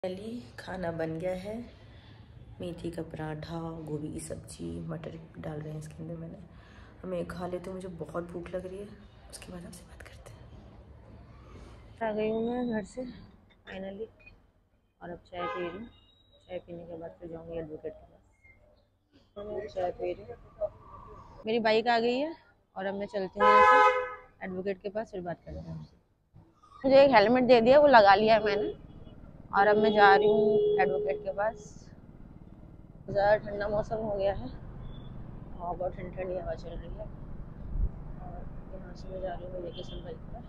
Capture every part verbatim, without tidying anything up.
Finally खाना बन गया है। मेथी का पराठा, गोभी की सब्जी, मटर डाल रहे हैं इसके अंदर। मैंने हमें खा लेते हैं, मुझे बहुत भूख लग रही है। उसके बाद आपसे बात करते हैं। आ गई हूँ मैं घर से फाइनली, और अब चाय पी रही हूँ। चाय पीने के बाद फिर जाऊँगी एडवोकेट के पास। तो मैं चाय पी रही हूँ, मेरी बाइक आ गई है और अब मैं चलती हूँ यहाँ से एडवोकेट के पास, फिर बात करते हैं। मुझे एक हेलमेट दे दिया, वो लगा लिया है मैंने, और अब मैं जा रही हूँ एडवोकेट के पास। ज़्यादा ठंडा मौसम हो गया है और बहुत ठंडी ठंडी हवा चल रही है, और यहाँ से मैं जा रही हूँ लेके सब बाइक पर।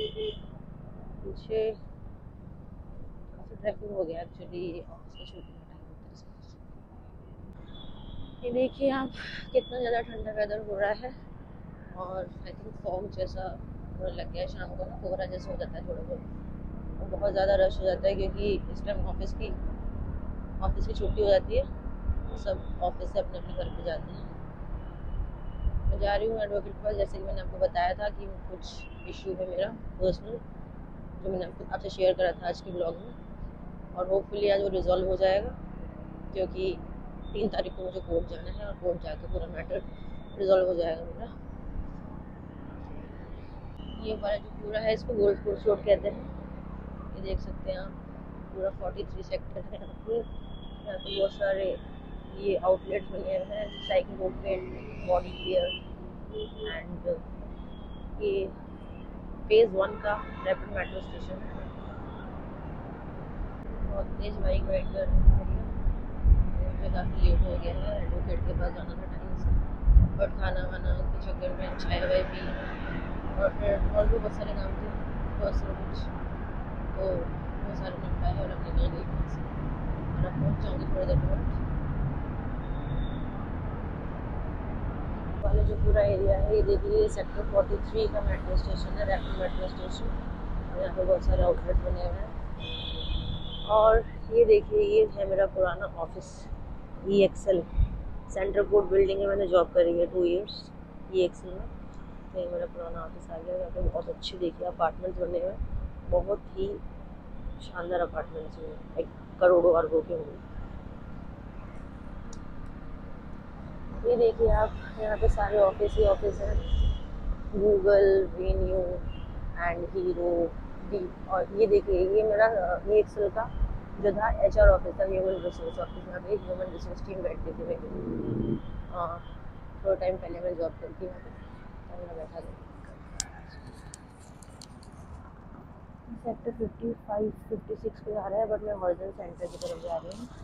पीछे ट्रैफिक हो गया एक्चुअली, ऑफिस का शूटिंग का टाइम होता है। ये देखिए आप, कितना ज़्यादा ठंडा वेदर हो रहा है, और आई थिंक फॉग जैसा होने लग गया है। शाम को ना कोहरा जैसा हो जाता है थोड़ा बहुत, और बहुत ज़्यादा रश हो जाता है क्योंकि इस टाइम ऑफिस की ऑफिस की छुट्टी हो जाती है, सब ऑफिस से अपने अपने घर पे जाते हैं। मैं जा रही हूँ एडवोकेट के पास, जैसे कि मैंने आपको बताया था कि कुछ इशू है मेरा पर्सनल, जो मैंने आपको आपसे शेयर करा था आज के ब्लॉग में, और होपफुली आज वो रिजॉल्व हो जाएगा, क्योंकि तीन तारीख को मुझे कोर्ट जाना है और कोर्ट जाके पूरा मैटर रिजॉल्व हो जाएगा मेरा। ये वाला जो पूरा है इसको गोल्ड कोर्स रोड कहते हैं। ये देख सकते हैं आप, पूरा तैंतालीस सेक्टर है यहाँ पे। यहाँ पे बहुत सारे ये आउटलेट्स बने हुए हैं, cycle outlet, body care, and ये फेज वन का रैपिड मेट्रो स्टेशन है। बहुत तेज बाइक राइड कर रही है, मुझे काफ़ी लेट हो गया है, एडवोकेट के पास जाना था टाइम से, बट खाना वाना के चक्कर में चाय वाय पी, और फिर और भी बहुत सारे काम थे पर्सनल कुछ, तो वो सारे निपटाए और अब निकल गई यहाँ से, और अब पहुँच जाऊँगी थोड़ी देर बाद। वाले जो पूरा एरिया है, ये देखिए सेक्टर तैंतालीस का मेट्रो स्टेशन है, रैपिड मेट्रो स्टेशन, और यहाँ पे बहुत सारे आउटलेट बने हुए हैं। और ये देखिए, ये है मेरा पुराना ऑफिस, ई एक्सेल सेंट्रल कोर्ट बिल्डिंग है, मैंने जॉब करी है टू इयर्स ई एक्सेल में। तो ये मेरा पुराना ऑफिस आ गया। यहाँ पे बहुत अच्छे देखिए अपार्टमेंट्स बने हुए हैं, बहुत ही शानदार अपार्टमेंट्स हुए, एक करोड़ों अरबों के होंगे। ये देखिए आप, यहाँ पे सारे ऑफिस ही ऑफिस हैं, Google, venue and Hero D. और ये देखिए, ये मेरा ई एक्सेल का जो था एच आर ऑफिस था, ह्यूमन रिसोर्स ऑफिस। यहाँ पे एक ह्यूमन रिसोर्स टीम बैठती थी मेरी, हाँ थोड़ा टाइम पहले मैं जॉब करती हूँ यहाँ पे, मैं बैठा था। Sector fifty five fifty six पे जा रहा है, बट मैं हॉरिजन सेंटर की तरफ जा रही हूँ।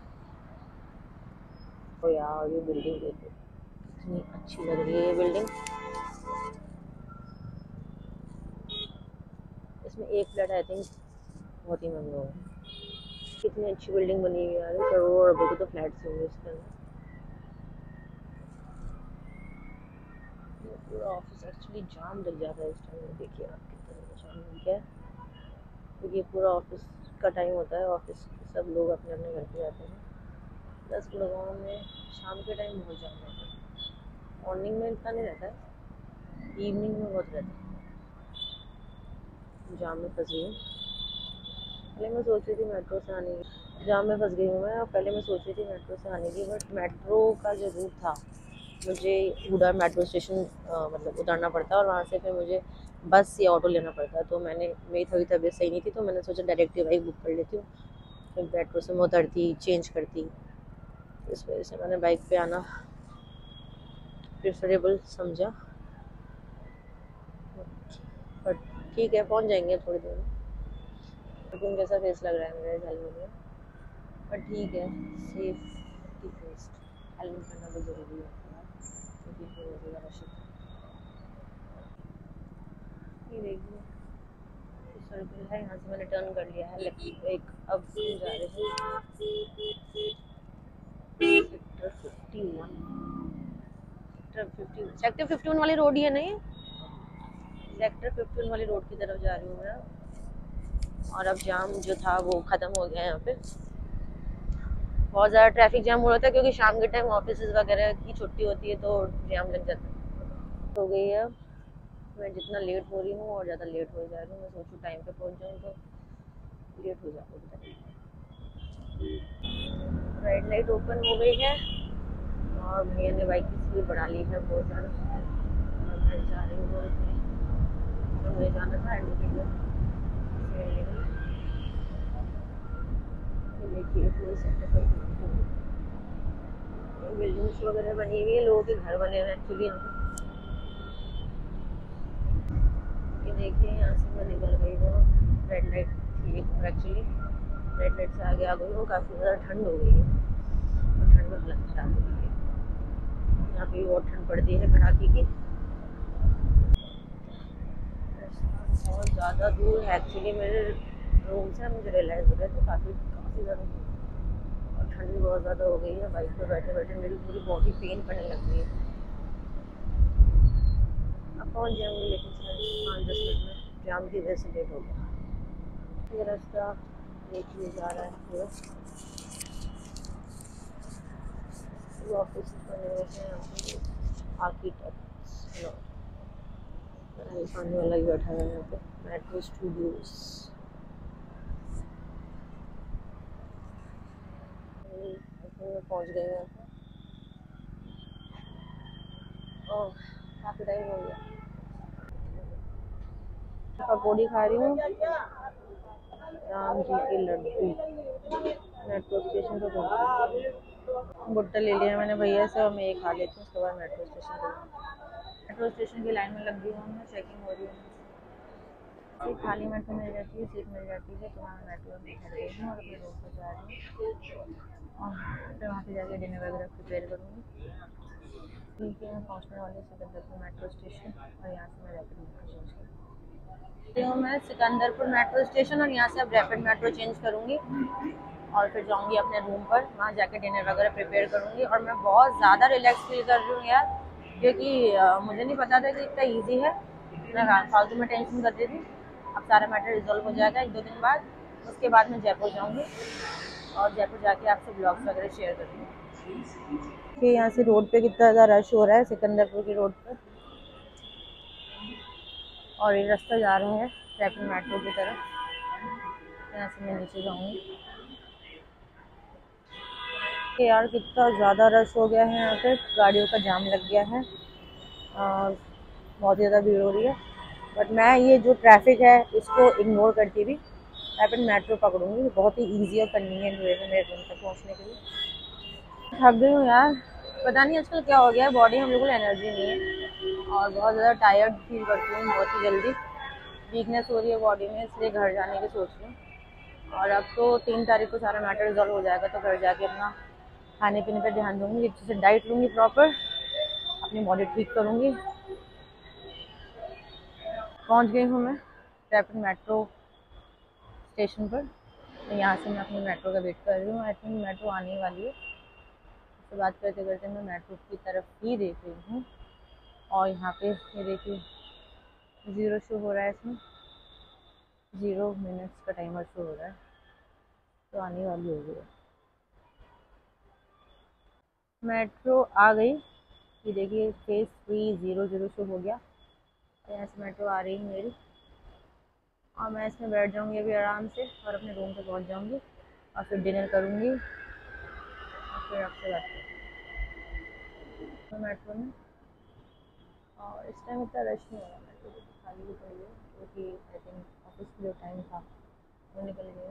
तो यार ये बिल्डिंग देखो कितनी अच्छी लग रही है, ये बिल्डिंग। इसमें एक फ्लैट आई थिंक बहुत ही महंगा होगा। कितनी अच्छी बिल्डिंग बनी हुई है यार, करोड़ रुपए के तो फ्लैट्स होंगे इसके अंदर। पूरा ऑफिस एक्चुअली जाम लग जाता है इस टाइम, देखिए आप कितना जाम लग गया है, क्योंकि तो पूरा ऑफिस का टाइम होता है, ऑफिस सब लोग अपने अपने घर पे जाते हैं। प्लस गुड़गांव में शाम के टाइम बहुत जाम रहता है, मॉर्निंग में इतना नहीं रहता है, इवनिंग में बहुत रहता है। जाम में फंस गई हूँ, पहले मैं सोच रही थी मेट्रो से आने की, जाम में फंस गई हूँ मैं। और पहले मैं सोच रही थी मेट्रो से आने की, बट मेट्रो का जो रूट था, मुझे हुडा मेट्रो स्टेशन मतलब उतरना पड़ता है, और वहाँ से फिर मुझे बस या ऑटो लेना पड़ता है। तो मैंने, मेरी थोड़ी तबीयत सही नहीं थी, तो मैंने सोचा डायरेक्ट बाइक बुक कर लेती हूँ, फिर मेट्रो से मैं उतरती, चेंज करती। इस वजह से मैंने बाइक पे आना प्रेफरेबल समझा, बट ठीक है, पहुँच जाएंगे थोड़ी देर में। लेकिन जैसा फेस लग रहा है मेरे हेलमेट में, पर ठीक है, सेफ्टी फर्स्ट, हेलमेट पहनना भी ज़रूरी है क्योंकि बहुत ज़्यादा रश है। ये देखिए सर्कल है, यहाँ से मैंने टर्न कर लिया है लेफ्ट एक, अब हम जा रहे हैं sector fifty one. Sector fifty sector fifty one वाली रोड ही है नहीं, सेक्टर फिफ्टी वन वाली रोड की तरफ जा रही हूँ मैं। और अब जाम जो था वो ख़त्म हो गया है, यहाँ पे बहुत ज़्यादा ट्रैफिक जाम हो रहा था, क्योंकि शाम के टाइम ऑफिस वगैरह की छुट्टी होती है तो जाम लग जाता है। हो गई है, मैं जितना लेट हो रही हूँ और ज़्यादा लेट हो जा रही हूँ। मैं सोचूँ टाइम पे पहुँच जाऊँ तो लेट हो जाऊँ, रेड लाइट ओपन हो गई है और भैया ने बाइक की स्पीड बढ़ा ली है बहुत ज़्यादा। और मैं जा रही हूँ रोड पे, तो मुझे जाना था एडवोकेट में। देखिए पूरी सेटअप बिल्डिंग्स वगैरह बनी हुई है, लोगों के घर बने हुए हैं एक्चुअली यहाँ पे। ये देखिए यहाँ से मैं निकल गई हूँ, रेड लाइट थी एक्चुअली, रेड लाइट से आगे आ गई हूँ। काफ़ी ज़्यादा ठंड हो गई है और ठंड में हालत खराब हो गई है। यहाँ पे बहुत ठंड पड़ती है कड़ाके की। बहुत ज़्यादा दूर है एक्चुअली मेरे रूम से, मुझे रियलाइज़ हो रहा है तो काफ़ी काफ़ी ज़्यादा दूर, और ठंड भी बहुत ज़्यादा हो गई है। बाइक पे बैठे बैठे मेरी पूरी बॉडी पेन करने लग गई है। अब पहुँच जाऊँगी लेकिन पाँच दस मिनट में, जाम की वजह से लेट हो गया। ये रास्ता देखिए जा रहा है पूरा, ऑफिस बने हुए हैं यहाँ पे, आर्किटेक्ट्स सामने वाला ही बैठा है यहाँ पे, मेट्रो स्टूडियोज। पहुँच गए यहाँ पे, ओह काफ़ी टाइम हो गया। पकौड़ी खा रही हूँ, राम जी की लड्डू, मेट्रो स्टेशन पर पहुँच। भुट्टा ले लिया मैंने भैया से और मैं ये खा लेती हूँ, उसके बाद मेट्रो स्टेशन पर। मेट्रो स्टेशन की लाइन में लग गई हूँ मैं, चेकिंग हो रही है। सीट खाली मेट्रो मिल जाती है, सीट मिल जाती है तो वहाँ मेट्रो में बैठ गई हूँ और अपने रूम पर जा रही हूँ और फिर वहाँ पे जाके डिनर वगैरह प्रिपेयर करूँगी। ठीक है, मैं पहुँचने वाली सिकंदरपुर मेट्रो स्टेशन और यहाँ से मैं रैपिड मेट्रो चेंज करूँगी। तो मैं सिकंदरपुर मेट्रो स्टेशन और यहाँ से अब रैपिड मेट्रो चेंज करूँगी और फिर जाऊँगी अपने रूम पर, वहाँ जाके डिनर वगैरह प्रिपेयर करूँगी। और मैं बहुत ज़्यादा रिलैक्स फील कर रही हूँ यार, क्योंकि मुझे नहीं पता था कि इतना ईजी है। मैं फालतू में टेंशन कर रही थी, अब सारा मैटर रिजॉल्व हो जाएगा एक दो दिन बाद। उसके बाद मैं जयपुर जाऊँगी और जयपुर जाके आपसे ब्लॉग्स वगैरह शेयर करूँगी। कि यहाँ से रोड पे कितना ज़्यादा रश हो रहा है सिकंदरपुर की रोड पर, और ये रास्ता जा रहा है रैपिड मेट्रो की तरफ। यहाँ से मैं नीचे जाऊँगी। यार कितना ज़्यादा रश हो गया है यहाँ पे, गाड़ियों का जाम लग गया है और बहुत ज़्यादा भीड़ हो रही है। बट मैं ये जो ट्रैफिक है इसको इग्नोर करती हुई रैपिड मेट्रो पकड़ूंगी। बहुत ही ईजी और कन्वीनियंट वे है मेरे रूम तक पहुँचने के लिए। थक गई हूँ यार, पता नहीं आजकल क्या हो गया है, बॉडी में बिल्कुल एनर्जी नहीं है और बहुत ज़्यादा टायर्ड फील करती हूँ बहुत ही जल्दी, वीकनेस हो रही है बॉडी में, इसलिए घर जाने की सोच रही हूँ। और अब तो तीन तारीख को सारा मैटर रिजॉल्व हो जाएगा तो घर जाके अपना खाने पीने पर ध्यान दूँगी, अच्छे से डाइट लूँगी प्रॉपर, अपनी बॉडी ठीक करूँगी। पहुँच गई हूँ मैं रैपिड मेट्रो स्टेशन पर, तो यहाँ से मैं अपनी मेट्रो का वेट कर रही हूँ। आई थिंक मेट्रो आने वाली है, उससे बात करते करते मैं मेट्रो की तरफ ही देख रही हूँ। और यहाँ पे ये देखिए ज़ीरो शो हो रहा है, इसमें ज़ीरो मिनट्स का टाइमर शो हो रहा है, तो आने वाली हो गई। मेट्रो आ गई, ये देखिए phase three zero zero show हो गया। तो यहाँ से मेट्रो आ रही है मेरी और मैं इसमें बैठ जाऊँगी अभी आराम से और अपने रूम पे पहुँच जाऊँगी और फिर डिनर करूँगी और फिर आपसे बात करूँगी तो मेट्रो में। और इस टाइम इतना रश नहीं होगा, मेट्रो तो खाली भी पड़ी है क्योंकि आई थिंक ऑफिस का जो टाइम था वो निकल गया।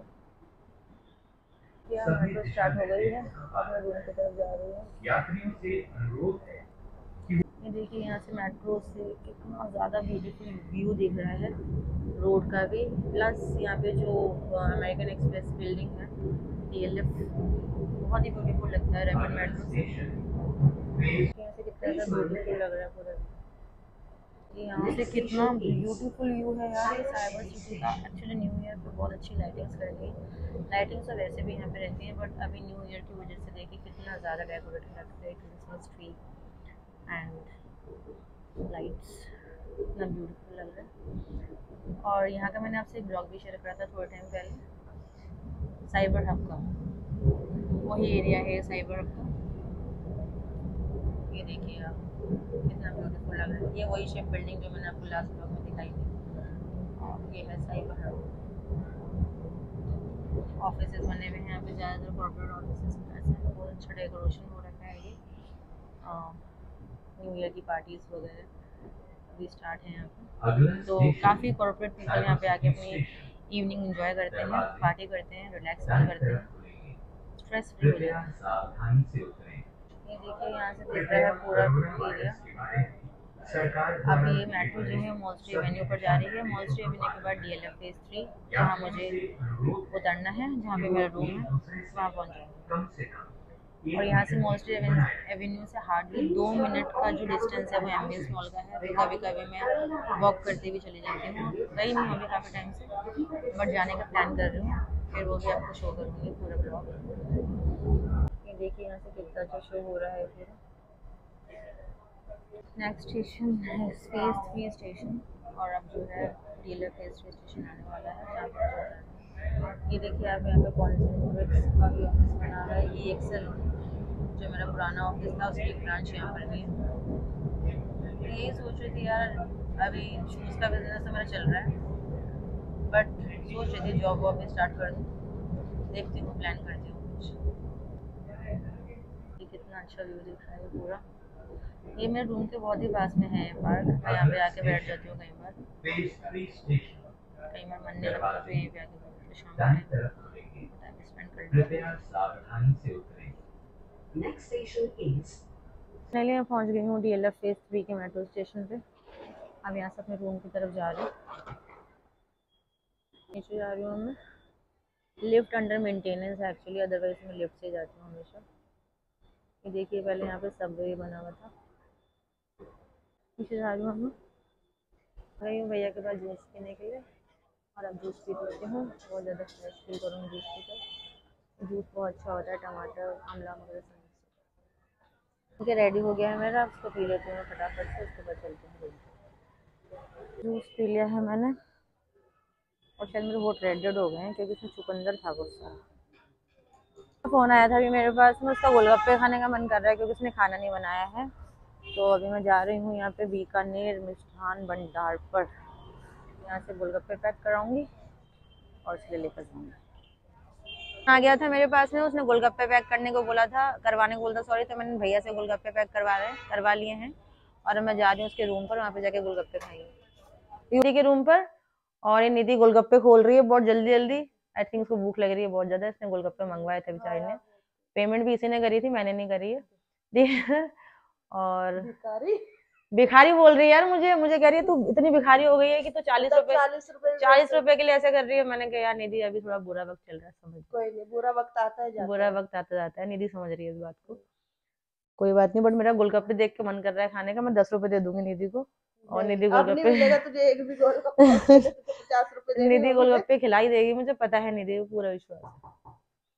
क्या मेट्रो स्टार्ट हो गई है और मैं रूम की तरफ जा रही हूँ। यात्रियों से अनुरोध है, ये देखिए यहाँ से मेट्रो से कितना ज़्यादा ब्यूटीफुल व्यू दिख रहा है रोड का भी, प्लस यहाँ पे जो अमेरिकन एक्सप्रेस बिल्डिंग है डी एल एफ, बहुत ही ब्यूटीफुल लगता है रैपिड मेट्रो से। यहाँ से कितना ज़्यादा ब्यूटीफुल लग रहा है पूरा, यहाँ से कितना ब्यूटीफुल व्यू है यार। साइबर सिटी का एक्चुअली न्यू ईयर पर बहुत अच्छी लाइटिंग्स कर दी, लाइटिंग्स तो वैसे भी यहाँ पे रहती हैं बट अभी न्यू ईयर की वजह से देखिए कितना ज़्यादा डेकोरेटेड लगता है, क्रिसमस ट्री एंड लाइट्स, इतना ब्यूटीफुल लग रहा है। और यहाँ का मैंने आपसे एक ब्लॉग भी शेयर करा था थोड़े टाइम पहले, साइबर हब का, वही एरिया है साइबर हब का। ये देखिए आप कितना ब्यूटीफुल लग रहा है, ये वही शेप बिल्डिंग जो मैंने आपको लास्ट ब्लॉग में दिखाई थी और ये है साइबर हब। ऑफिस बने हुए हैं यहाँ पे, ज़्यादातर कॉर्पोरेट ऑफिस में ऐसा है। बहुत अच्छा डेकोरेशन हो रखा है। ये न्यू ईयर की पार्टीज़ वगैरह अभी स्टार्ट है यहाँ पे, तो काफ़ी कॉर्पोरेट पीपल यहाँ पे आके अपनी इवनिंग एंजॉय करते हैं, पार्टी करते हैं, रिलैक्स फील करते हैं, स्ट्रेस फ्री हो जाते हैं। ये देखिए यहाँ से दिख रहा है पूरा एरिया। अब ये मेट्रो जो है मॉल स्ट्रीट एवेन्यू पर जा रही है। मॉल स्ट्रीट एवेन्यू के बाद डीएलएफ फेज थ्री, जहाँ मुझे उतरना है, जहाँ पे मेरा रूम है, वहाँ पहुँच जाऊँगी। और यहाँ से मॉल स्ट्रीट एवेन्यू से हार्डली दो मिनट का जो डिस्टेंस है वो एमबीएस मॉल का है। तो कभी कभी मैं वॉक करते हुए चली जाती हूँ, गई नहीं अभी काफ़ी टाइम से, बट जाने का प्लान कर रही हूँ, फिर वो भी आपको शो करूँगी पूरा ब्लॉग। ये देखिए यहाँ से कितना अच्छा शो हो रहा है पूरा। नेक्स्ट स्टेशन है फेज थ्री स्टेशन, और अब जो है डीएलएफ फेज थ्री स्टेशन आने वाला है, जहाँ पर ये देखिए आप यहाँ पे कॉन्सेंट्रिक्स का भी ऑफिस बना रहा है। ई एक्सेल जो मेरा पुराना ऑफिस था उसकी एक ब्रांच यहाँ पर भी है। यही सोच रही थी यार, अभी शूज़ का बिजनेस तो मेरा चल रहा है, बट सोच रही थी जॉब वॉब भी स्टार्ट कर दूँ, देखती हूँ, प्लान करती हूँ कुछ। ये कितना अच्छा व्यू दिख रहा है पूरा। ये मेरे रूम के बहुत ही पास में है पार्क, मैं यहाँ पे आके बैठ जाती हूँ कई बार, कई बार मन नहीं लगता तो यहीं पे आके बैठ के शाम में टाइम स्पेंड करती हूँ। फाइनली मैं पहुँच गई हूँ डीएलएफ फेज थ्री के मेट्रो स्टेशन पे। अब यहाँ से अपने रूम की तरफ जा रही हूँ, नीचे जा रही हूँ मैं। लिफ्ट अंडर मेंटेनेंस है एक्चुअली, अदरवाइज मैं लिफ्ट से जाती हूँ हमेशा। ये देखिए पहले यहाँ पे सबवे बना हुआ था, नीचे जा रही हूँ हम। गई हूँ भैया के पास जूस पीने के लिए, और अब जूस पी लेती हूँ, बहुत ज़्यादा फ्रेश फील करूँगी जूस पीकर। जूस बहुत अच्छा होता है, टमाटर आंवला वगैरह से। ठीक है, रेडी हो गया है मेरा, अब उसको पी लेती हूँ फटाफट से, उसके बाद चलते हैं। जूस पी लिया है मैंने, और शायद मेरे बहुत रेडेड हो गए हैं क्योंकि उसमें चुकंदर था बहुत सारा। फ़ोन आया था अभी मेरे पास में, उसका गोलगप्पे खाने का मन कर रहा है क्योंकि उसने खाना नहीं बनाया है। तो अभी मैं जा रही हूँ यहाँ पे बीकानेर मिष्ठान भंडार पर, यहाँ से गोलगप्पे पैक कराऊंगी और इसलिए लेकर जाऊँगी। आ गया था मेरे पास में, उसने गोलगप्पे पैक करने को बोला था, करवाने को बोला था सॉरी, तो मैंने भैया से गोलगप्पे पैक करवा रहे करवा लिए हैं, और मैं जा रही हूँ उसके रूम पर, वहाँ पे जाके गोलगप्पे खाएंगे यूरी के रूम पर। और ये निधि गोलगप्पे खोल रही है बहुत जल्दी जल्दी, आई थिंक उसको भूख लग रही है बहुत ज्यादा, इसने गोलगप्पे मंगवाए थे बेचारी ने, पेमेंट भी इसी ने करी थी, मैंने नहीं करी है। और भिखारी भिखारी बोल रही है यार मुझे मुझे कह रही है तू इतनी भिखारी हो गई है कि तू चालीस रुपए चालीस रुपए चालीस रुपए के लिए ऐसे कर रही है। मैंने कहा यार निधि अभी थोड़ा बुरा वक्त चल रहा है, समझ कोई नहीं, बुरा वक्त आता है जाता बुरा वक्त आता जाता है, निधि समझ रही है इस बात को, कोई बात नहीं। बट मेरा गोलगप्पे देख के मन कर रहा है खाने का, मैं दस रुपए दे दूंगी निधि को, और निधि गोलगप्पे निधि गोलगप्पे खिलाई देगी, मुझे पता है निधि को पूरा विश्वास है।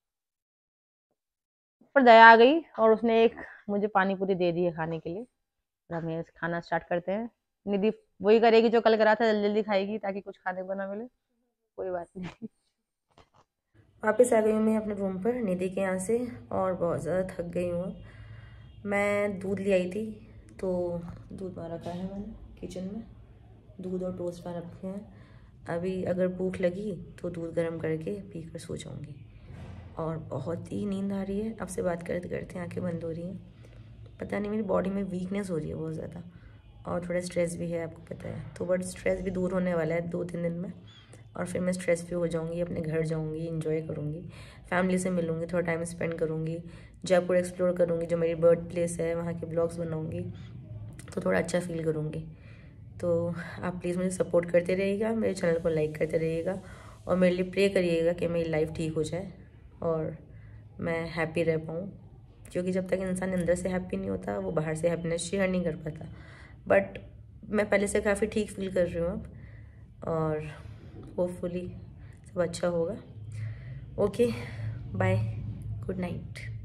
पर दया आ गई और उसने एक मुझे पानी पूरी दे दी है खाने के लिए। हमें खाना स्टार्ट करते हैं। निधि वही करेगी जो कल करा था, जल्दी जल्दी खाएगी ताकि कुछ खाने को ना मिले, कोई बात नहीं। वापस आ गई हूँ मैं अपने रूम पर निधि के यहाँ से, और बहुत ज़्यादा थक गई हूँ। मैं दूध ले आई थी, तो दूध वहाँ रखा है मैंने किचन में, दूध और टोस्ट वहाँ रखे हैं। अभी अगर भूख लगी तो दूध गर्म करके पी कर सो जाऊँगी। और बहुत ही नींद आ रही है, आपसे बात करते करते आँखें बंद हो रही हैं। पता नहीं मेरी बॉडी में वीकनेस हो रही है बहुत ज़्यादा, और थोड़ा स्ट्रेस भी है, आपको पता है। तो बट स्ट्रेस भी दूर होने वाला है दो तीन दिन में, और फिर मैं स्ट्रेस फ्री हो जाऊंगी, अपने घर जाऊंगी, एंजॉय करूंगी, फैमिली से मिलूंगी, थोड़ा टाइम स्पेंड करूंगी, जयपुर एक्सप्लोर करूंगी जो मेरी बर्थ प्लेस है, वहाँ के ब्लॉग्स बनाऊंगी, तो थोड़ा अच्छा फील करूंगी। तो आप प्लीज़ मुझे सपोर्ट करते रहिएगा, मेरे चैनल को लाइक करते रहिएगा, और मेरे लिए प्रे करिएगा कि मेरी लाइफ ठीक हो जाए और मैं हैप्पी रह पाऊँ, क्योंकि जब तक इंसान अंदर से हैप्पी नहीं होता वो बाहर से हैप्पीनेस शेयर नहीं कर पाता। बट मैं पहले से काफ़ी ठीक फील कर रही हूँ अब, और होपफुली सब अच्छा होगा। Okay bye, good night.